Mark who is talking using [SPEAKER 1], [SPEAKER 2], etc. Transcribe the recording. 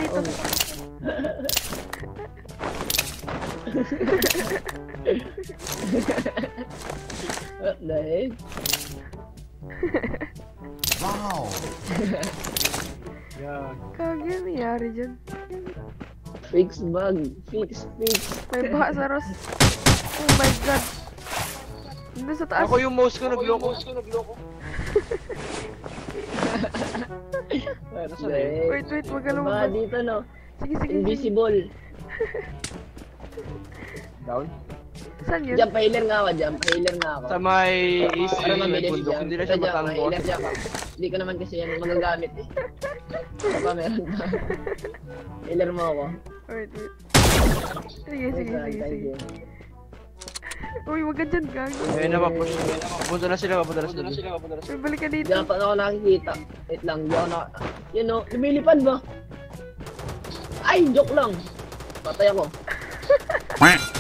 [SPEAKER 1] dito.
[SPEAKER 2] What the heck?
[SPEAKER 3] Wow!
[SPEAKER 4] Yan.
[SPEAKER 1] Kagi, nangyari dyan.
[SPEAKER 2] Fix bug. Fix.
[SPEAKER 1] May baha sa Ros. Oh my god. Nandun sa taas.
[SPEAKER 4] Ako yung mouse ko, nagloko.
[SPEAKER 2] What
[SPEAKER 4] Nasaan
[SPEAKER 2] the
[SPEAKER 4] eh?
[SPEAKER 2] heck?
[SPEAKER 1] Wait, wag ka
[SPEAKER 2] Baka
[SPEAKER 1] lumabas.
[SPEAKER 2] dito, no?
[SPEAKER 1] Sige.
[SPEAKER 2] Invisible.
[SPEAKER 4] Down?
[SPEAKER 1] Saan yun?
[SPEAKER 2] Jump healer nga ako.
[SPEAKER 4] Sa may east,
[SPEAKER 2] Para
[SPEAKER 4] may
[SPEAKER 2] mabilis
[SPEAKER 4] bundok.
[SPEAKER 2] jump.
[SPEAKER 4] Hindi na siya
[SPEAKER 2] Ito, jump,
[SPEAKER 4] matanggol.
[SPEAKER 2] healer jump ako. Hindi ko naman kasi yan magagamit eh. Baka meron pa. Healer mo ako.
[SPEAKER 1] Wait. Sige.
[SPEAKER 2] Thank you.
[SPEAKER 1] Uy, wag ka dyan, gagi.
[SPEAKER 4] Ayun na, papush. Punta na sila.
[SPEAKER 1] Uy, balik ka dito.
[SPEAKER 2] Diyan pa ako nakikita. Wait lang, di ako na... Yun o, lumilipad ba? Ay, joke lang. Patay ako.